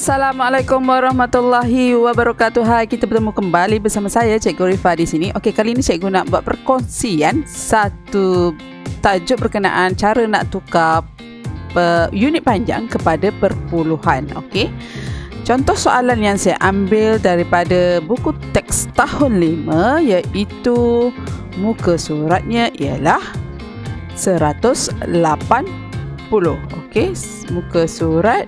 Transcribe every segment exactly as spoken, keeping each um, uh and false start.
Assalamualaikum warahmatullahi wabarakatuh. Hai, kita bertemu kembali bersama saya Cikgu Rifah di sini. Okey, kali ini cikgu nak buat perkongsian satu tajuk berkenaan cara nak tukar unit panjang kepada perpuluhan. Okey. Contoh soalan yang saya ambil daripada buku teks tahun lima, iaitu muka suratnya ialah seratus lapan puluh. Okey, muka surat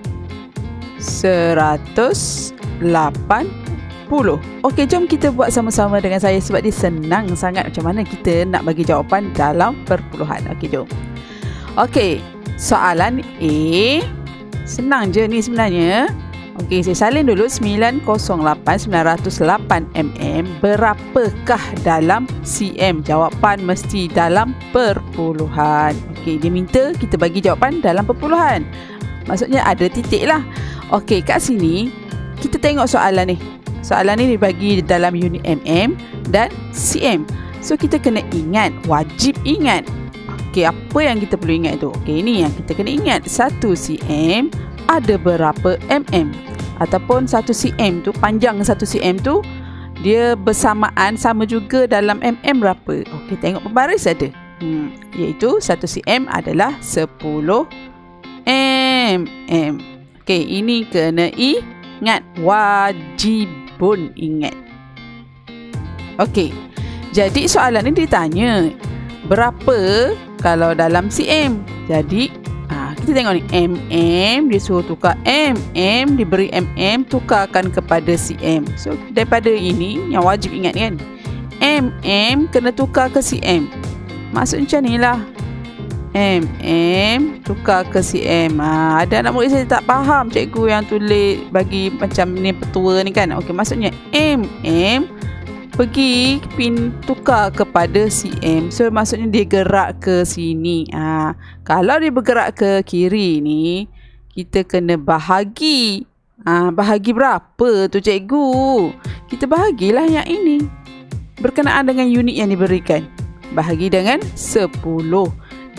seratus lapan puluh. Okey, jom kita buat sama-sama dengan saya sebab dia senang sangat macam mana kita nak bagi jawapan dalam perpuluhan. Okey, jom. Okey, soalan A. Senang je ni sebenarnya. Okey, saya salin dulu sembilan kosong lapan sembilan kosong lapan mm. Berapakah dalam cm? Jawapan mesti dalam perpuluhan. Okey, dia minta kita bagi jawapan dalam perpuluhan. Maksudnya ada titik lah. Okey, kat sini kita tengok soalan ni. Soalan ni dibagi dalam unit mm dan cm. So kita kena ingat, wajib ingat. Okey, apa yang kita perlu ingat tu? Okey, ini yang kita kena ingat. satu cm ada berapa mm? Ataupun satu cm tu, panjang satu cm tu dia bersamaan sama juga dalam mm berapa? Okey, tengok pembaris ada. Hmm, iaitu satu cm adalah sepuluh mm. Okey, ini kena ingat, wajibun ingat. Okey, jadi soalan ni ditanya berapa kalau dalam cm. Jadi ha, kita tengok ni, mm, dia suruh tukar mm, diberi mm, tukarkan kepada cm. So daripada ini yang wajib ingat kan, mm kena tukar ke cm. Maksud macam ni lah, mm tukar ke cm. ha, Ada anak murid saya tak faham cikgu yang tulis bagi macam ni petua ni kan. Okey, maksudnya mm pergi pin tukar kepada cm. So maksudnya dia gerak ke sini. ha, Kalau dia bergerak ke kiri ni, kita kena bahagi. ha, Bahagi berapa tu cikgu? Kita bahagilah yang ini berkenaan dengan unit yang diberikan. Bahagi dengan sepuluh.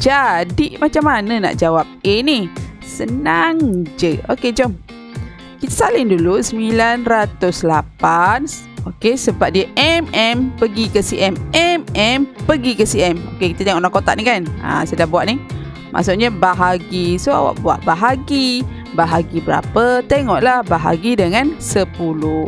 Jadi macam mana nak jawab A ni? Senang je. Okey, jom kita salin dulu sembilan kosong lapan. Okey, sebab dia mm pergi ke cm, mm pergi ke cm. Okey, kita tengok dalam kotak ni kan. Ha, saya dah buat ni. Maksudnya bahagi. So awak buat bahagi. Bahagi berapa? Tengoklah, bahagi dengan sepuluh.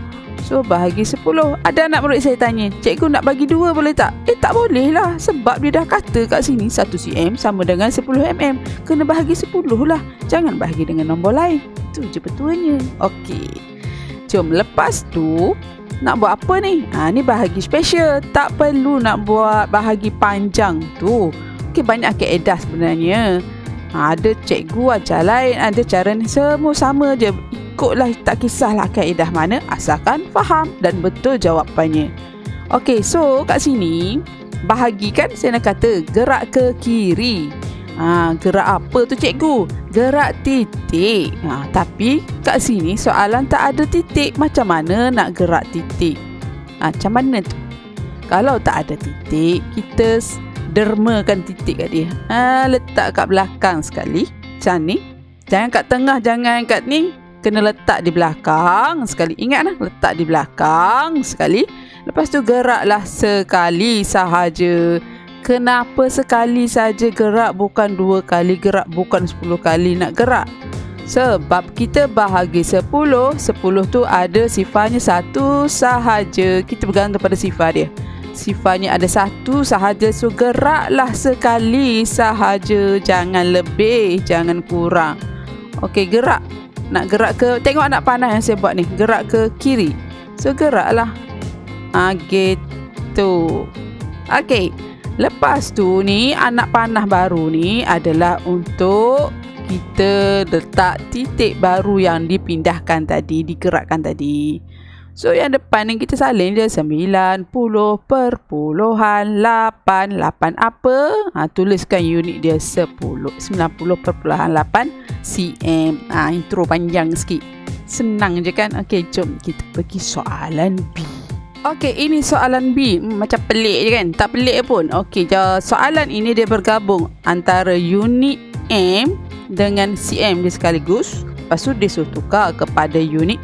So bahagi sepuluh. Ada anak murid saya tanya, cikgu nak bagi dua boleh tak? Eh, tak boleh lah. Sebab dia dah kata kat sini satu cm sama dengan sepuluh mm. Kena bahagi sepuluh lah. Jangan bahagi dengan nombor lain. Itu je betuanya. Okey, jom lepas tu nak buat apa ni? Ha, ni bahagi special. Tak perlu nak buat bahagi panjang tu. Okey, banyak kaedah sebenarnya. Ha, ada cikgu ajar lain, ada cara ni, semua sama je. Ikutlah, tak kisahlah kaedah mana, asalkan faham dan betul jawapannya. Okey, so kat sini bahagi kan saya nak kata gerak ke kiri. Ha, gerak apa tu cikgu? Gerak titik. Ha, tapi kat sini soalan tak ada titik. Macam mana nak gerak titik? Ha, macam mana tu? Kalau tak ada titik, kita dermakan titik kat dia. Ha, letak kat belakang sekali. Macam ni. Jangan kat tengah, jangan kat ni. Kena letak di belakang sekali. Ingatlah, letak di belakang sekali. Lepas tu geraklah sekali sahaja. Kenapa sekali saja gerak, bukan dua kali gerak, bukan sepuluh kali nak gerak? Sebab kita bahagi sepuluh, sepuluh tu ada sifarnya satu sahaja. Kita bergantung pada sifar dia. Sifarnya ada satu sahaja. So geraklah sekali sahaja. Jangan lebih, jangan kurang. Okey, gerak. Nak gerak ke, tengok anak panah yang saya buat ni, gerak ke kiri. So geraklah. Ha, gitu. Okey, lepas tu ni anak panah baru ni adalah untuk kita letak titik baru yang dipindahkan tadi, digerakkan tadi. So yang depan ni kita salin je sembilan puluh perpuluhan lapan. Lapan apa? Ha, tuliskan unit dia sepuluh. sembilan puluh perpuluhan lapan cm. Ha, intro panjang sikit. Senang je kan? Okey, jom kita pergi soalan B. Okey, ini soalan B. Hmm, macam pelik je kan? Tak pelik pun. Okey, soalan ini dia bergabung antara unit M dengan cm dia sekaligus. Lepas tu dia suruh tukar kepada unit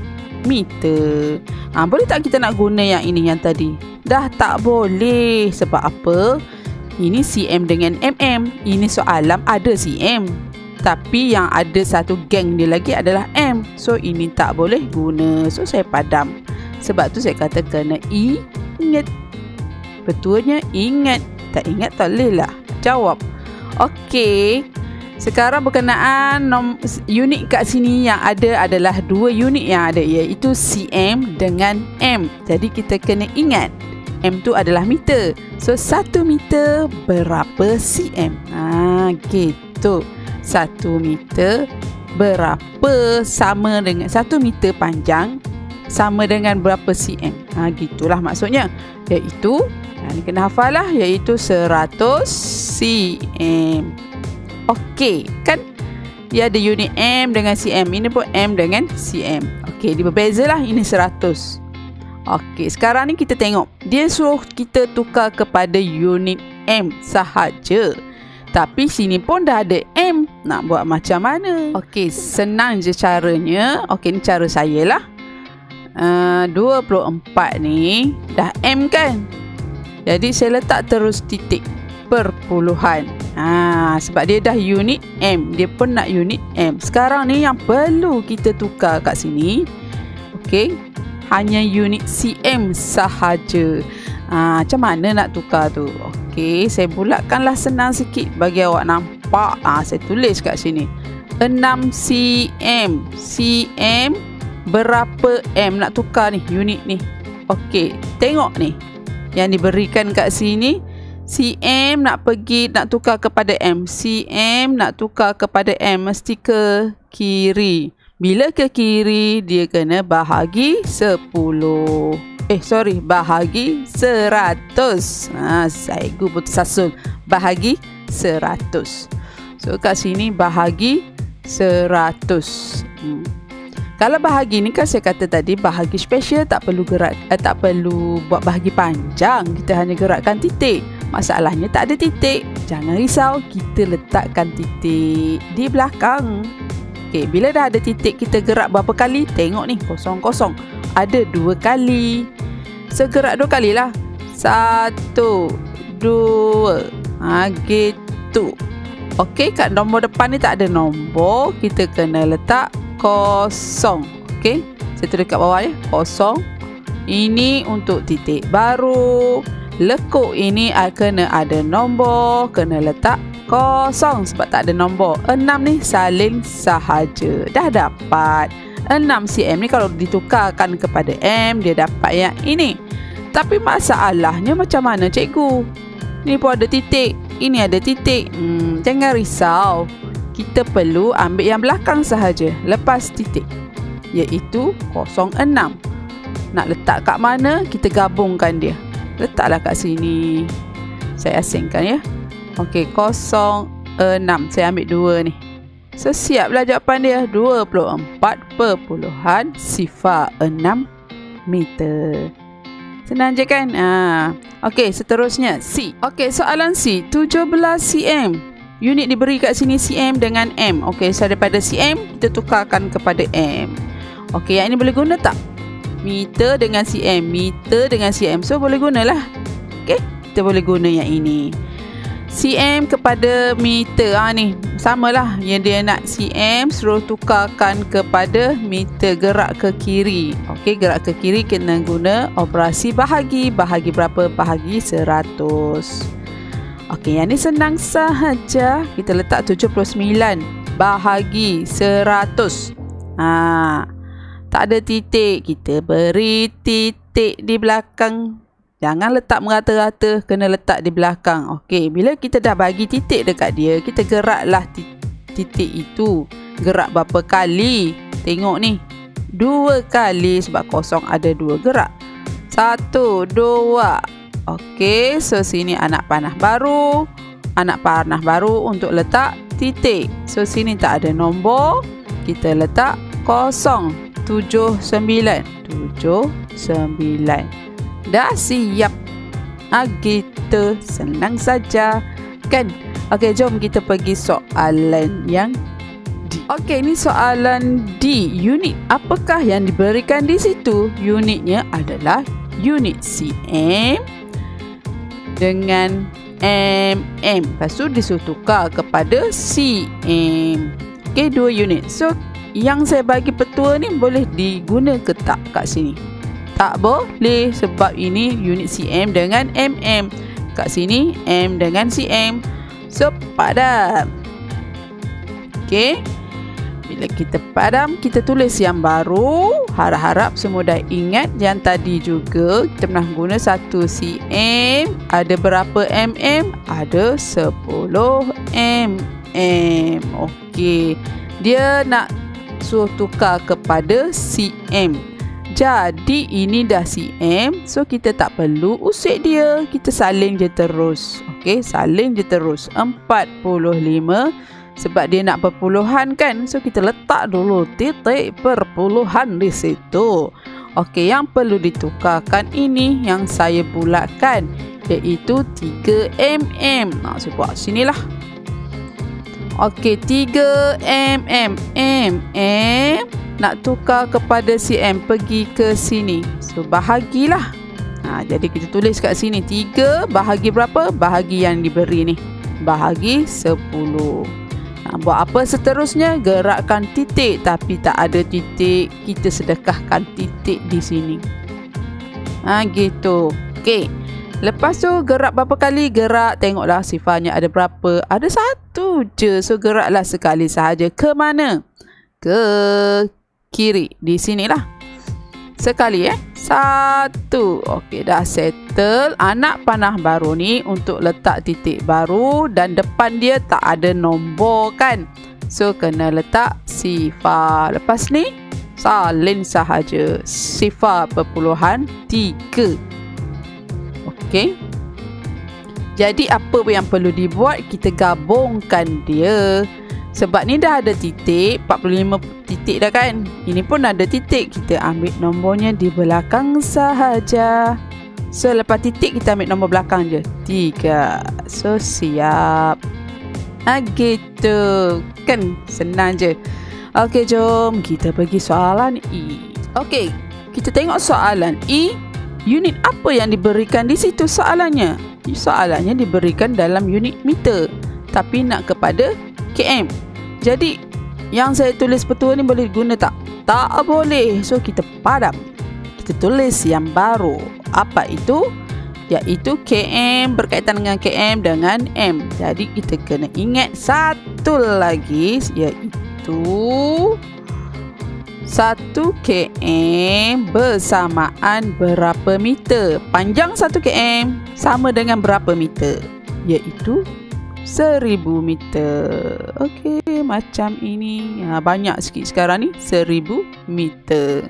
meter. Ha, boleh tak kita nak guna yang ini yang tadi? Dah tak boleh. Sebab apa? Ini cm dengan mm. Ini soalan ada cm. Tapi yang ada satu geng dia lagi adalah M. So ini tak boleh guna. So saya padam. Sebab tu saya kata kena ingat. Betulnya ingat. Tak ingat tak boleh lah jawab. Okey. Sekarang berkenaan nom, unit kat sini yang ada adalah dua unit yang ada, iaitu cm dengan m. Jadi kita kena ingat m tu adalah meter. So satu meter berapa cm? Ha, gitu. Satu meter berapa sama dengan satu meter panjang sama dengan berapa cm? Ha, gitulah maksudnya. Iaitu, ha, ni kena hafal lah, iaitu seratus cm. Okey, kan dia ada unit M dengan cm. Ini pun M dengan cm. Okey, dia berbeza lah. Ini seratus. Okey, sekarang ni kita tengok. Dia suruh kita tukar kepada unit M sahaja. Tapi sini pun dah ada M. Nak buat macam mana? Okey, senang je caranya. Okey, ni cara saya lah. Uh, dua puluh empat ni dah M kan? Jadi saya letak terus titik perpuluhan. Ha, sebab dia dah unit M. Dia pun nak unit M. Sekarang ni yang perlu kita tukar kat sini, okey, hanya unit cm sahaja. Ha, macam mana nak tukar tu? Okey, saya bulatkanlah senang sikit bagi awak nampak. Ha, saya tulis kat sini enam cm. Cm berapa M nak tukar ni unit ni? Okey, tengok ni yang diberikan kat sini. Cm nak pergi nak tukar kepada M. Cm nak tukar kepada M mesti ke kiri. Bila ke kiri dia kena bahagi sepuluh. Eh sorry, bahagi seratus. Ha, saya putus asul. Bahagi seratus. So kat sini bahagi seratus. Hmm. Kalau bahagi ni kan saya kata tadi bahagi special, tak perlu gerak, eh, tak perlu buat bahagi panjang. Kita hanya gerakkan titik. Masalahnya tak ada titik. Jangan risau, kita letakkan titik di belakang. Okey, bila dah ada titik, kita gerak berapa kali? Tengok ni, kosong kosong. Ada dua kali. Segerak dua kali lah. Satu, dua. Ha, gitu. Okey, kat nombor depan ni tak ada nombor. Kita kena letak kosong. Okey, saya tulis kat bawah ya, kosong. Ini untuk titik baru. Lekuk ini kena ada nombor, kena letak kosong sebab tak ada nombor. enam ni salin sahaja. Dah dapat enam cm ni kalau ditukarkan kepada M, dia dapat yang ini. Tapi masalahnya macam mana cikgu? Ni pun ada titik, ini ada titik. Hmm, jangan risau. Kita perlu ambil yang belakang sahaja lepas titik, iaitu kosong enam. Nak letak kat mana? Kita gabungkan dia. Letaklah kat sini. Saya asingkan ya. Okey, kosong enam. Saya ambil dua ni. So, siaplah jawapan dia. dua puluh empat perpuluhan sifar enam meter. Senang je kan? Ha. Okey, seterusnya C. Okey, soalan C. tujuh belas cm. Unit diberi kat sini cm dengan m. Okey, so daripada cm, kita tukarkan kepada m. Okey, yang ini boleh guna tak? Meter dengan cm, meter dengan cm. So boleh gunalah. Okey, kita boleh guna yang ini. Cm kepada meter. Ah ni, samalah. Yang dia nak cm suruh tukarkan kepada meter, gerak ke kiri. Okey, gerak ke kiri kena guna operasi bahagi. Bahagi berapa? Bahagi seratus. Okey, yang ni senang sahaja. Kita letak tujuh puluh sembilan bahagi seratus. Ha. Tak ada titik, kita beri titik di belakang. Jangan letak merata-rata, kena letak di belakang. Okey, bila kita dah bagi titik dekat dia, kita geraklah titik itu. Gerak berapa kali? Tengok ni. Dua kali sebab kosong ada dua gerak. Satu, dua. Okey, so sini anak panah baru. Anak panah baru untuk letak titik. So sini tak ada nombor. Kita letak kosong. Tujuh, sembilan. Tujuh, sembilan. Dah siap. Ah, gitu. Senang saja. Kan? Okey, jom kita pergi soalan yang D. Okey, ini soalan D. Unit apakah yang diberikan di situ? Unitnya adalah unit cm dengan mm. Lepas tu disuruh tukar kepada cm. Okey, dua unit. So, yang saya bagi petua ni boleh diguna ke tak kat sini? Tak boleh sebab ini unit cm dengan mm. Kat sini m dengan cm. So, padam. Okey. Bila kita padam, kita tulis yang baru. Harap-harap semua dah ingat yang tadi juga kita pernah guna satu cm. Ada berapa mm? Ada sepuluh mm. Okey. Dia nak suruh tukar kepada cm. Jadi ini dah cm. So kita tak perlu usik dia. Kita salin je terus. Okey, salin je terus. empat puluh lima. Sebab dia nak perpuluhan kan. So kita letak dulu titik perpuluhan di situ. Okey, yang perlu ditukarkan ini yang saya bulatkan, iaitu tiga mm. Nah, saya buat sinilah. Okey, tiga mm. Mm nak tukar kepada cm, pergi ke sini. So bahagilah. Ha, jadi kita tulis kat sini tiga bahagi berapa? Bahagi yang diberi ni. Bahagi sepuluh. Nak buat apa seterusnya? Gerakkan titik, tapi tak ada titik. Kita sedekahkan titik di sini. Ha, gitu. Okey. Lepas tu gerak berapa kali? Gerak, tengoklah sifarnya ada berapa. Ada satu je. So geraklah sekali sahaja. Ke mana? Ke kiri. Di sinilah. Sekali eh. Satu. Okey, dah settle. Anak panah baru ni untuk letak titik baru dan depan dia tak ada nombor kan. So kena letak sifar. Lepas ni salin sahaja. Sifar perpuluhan tiga. Okey. Jadi apa yang perlu dibuat? Kita gabungkan dia. Sebab ni dah ada titik, empat puluh lima titik dah kan. Ini pun ada titik. Kita ambil nombornya di belakang sahaja. So lepas titik kita ambil nombor belakang je. tiga. So siap. Ha, gitu. Kan senang je. Okey, jom kita pergi soalan E. Okey, kita tengok soalan E. Unit apa yang diberikan di situ soalannya? Soalannya diberikan dalam unit meter, tapi nak kepada km. Jadi yang saya tulis petua ni boleh guna tak? Tak boleh. So kita padam. Kita tulis yang baru. Apa itu? Iaitu km berkaitan dengan km dengan m. Jadi kita kena ingat satu lagi, iaitu satu km bersamaan berapa meter. Panjang satu km sama dengan berapa meter? Iaitu seribu meter. Okey, macam ini. Ha, banyak sikit sekarang ni. Seribu meter.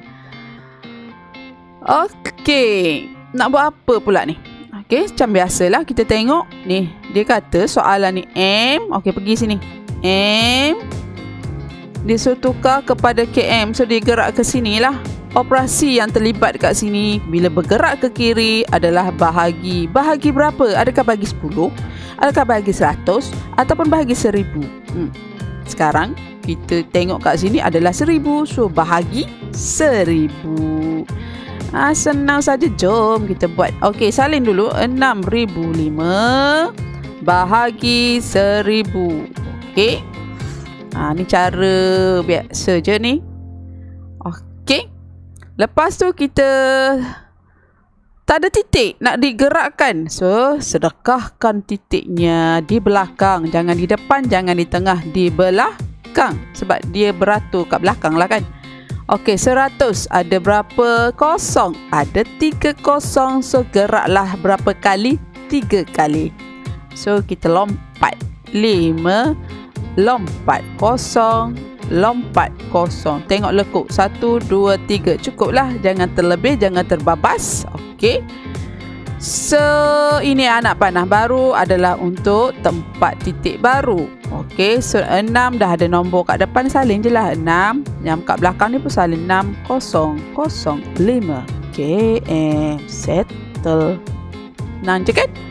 Okey, nak buat apa pula ni? Okey, macam biasalah kita tengok. Ni, dia kata soalan ni M. Okey, pergi sini. M. Dia suruh tukar kepada km. So, dia gerak ke sini lah. Operasi yang terlibat kat sini bila bergerak ke kiri adalah bahagi. Bahagi berapa? Adakah bahagi sepuluh? Adakah bahagi seratus? Ataupun bahagi seribu? Hmm. Sekarang kita tengok kat sini adalah seribu. So bahagi seribu. Ha, senang saja. Jom kita buat. Okey, salin dulu. enam ribu lima bahagi seribu. Okey. Ha, ni cara biasa je ni. Okey. Lepas tu kita tak ada titik nak digerakkan. So, sedekahkan titiknya di belakang. Jangan di depan, jangan di tengah, di belakang. Sebab dia beratur kat belakang lah kan. Okey, seratus. Ada berapa kosong? Ada tiga kosong. So, geraklah berapa kali? Tiga kali. So, kita lompat. Lima. Lompat. Kosong. Lompat kosong. Tengok lekuk. Satu, dua, tiga. Cukuplah. Jangan terlebih. Jangan terbabas. Okey. So, ini anak panah baru adalah untuk tempat titik baru. Okey. So, enam dah ada nombor kat depan. Salin je lah. enam. Yang kat belakang ni pun salin. enam, kosong, kosong, lima. km. Settle. Senang je kan?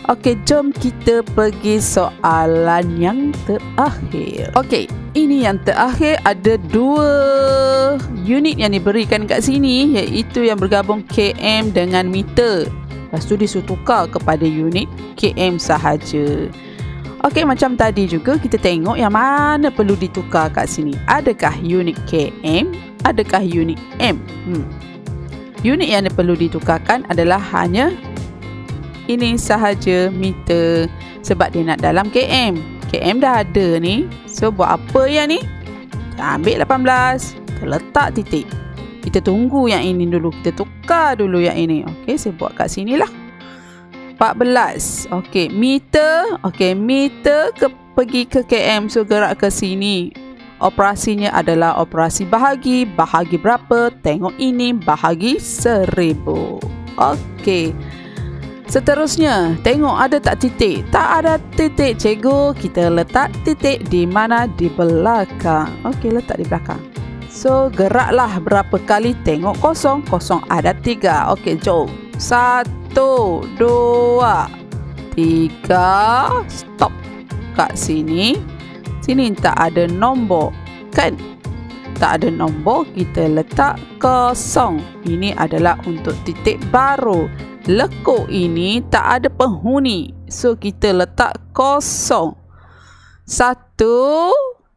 Okey, jom kita pergi soalan yang terakhir. Okey, ini yang terakhir, ada dua unit yang diberikan kat sini, iaitu yang bergabung km dengan meter. Lepas tu disuruh tukar kepada unit km sahaja. Okey, macam tadi juga kita tengok yang mana perlu ditukar kat sini. Adakah unit km? Adakah unit m? Hmm. Unit yang perlu ditukarkan adalah hanya ini sahaja, meter, sebab dia nak dalam km. Km dah ada ni. So buat apa yang ni? Kita ambil lapan belas, kita letak titik. Kita tunggu yang ini dulu, kita tukar dulu yang ini. Okey, saya buat kat sini lah. empat belas. Okey, meter. Okey, meter ke, pergi ke km. So gerak ke sini. Operasinya adalah operasi bahagi. Bahagi berapa? Tengok ini, bahagi seribu. Okey. Seterusnya, tengok ada tak titik? Tak ada titik, cikgu. Kita letak titik di mana? Di belakang. Okey, letak di belakang. So, geraklah berapa kali? Tengok kosong. Kosong ada tiga. Okey, jom. Satu, dua, tiga. Stop. Kat sini. Sini tak ada nombor. Kan? Tak ada nombor. Kita letak kosong. Ini adalah untuk titik baru. Lekuk ini tak ada penghuni. So, kita letak kosong. Satu,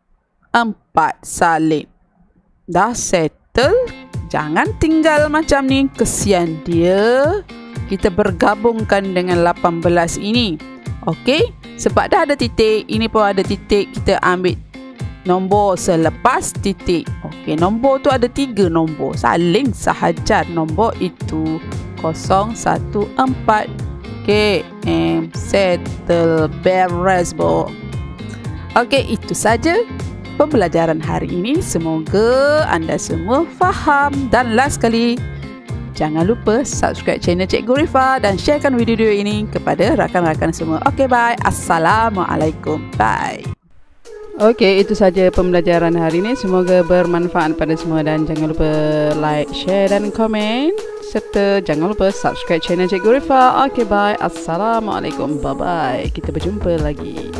empat salin. Dah settle. Jangan tinggal macam ni. Kesian dia. Kita bergabungkan dengan lapan belas ini. Okey. Sebab dah ada titik. Ini pun ada titik. Kita ambil nombor selepas titik. Okey. Nombor tu ada tiga nombor. Salin sahaja nombor itu. Kosong, satu, empat. Km. Settle. Beres, bo. Okey, itu saja pembelajaran hari ini. Semoga anda semua faham. Dan last sekali, jangan lupa subscribe channel Cikgu Rifah dan sharekan video ini kepada rakan-rakan semua. Okey, bye. Assalamualaikum. Bye. Okey, itu saja pembelajaran hari ini. Semoga bermanfaat pada semua dan jangan lupa like, share dan komen. Serta jangan lupa subscribe channel Cikgu Rifah. Okey, bye. Assalamualaikum. Bye-bye. Kita berjumpa lagi.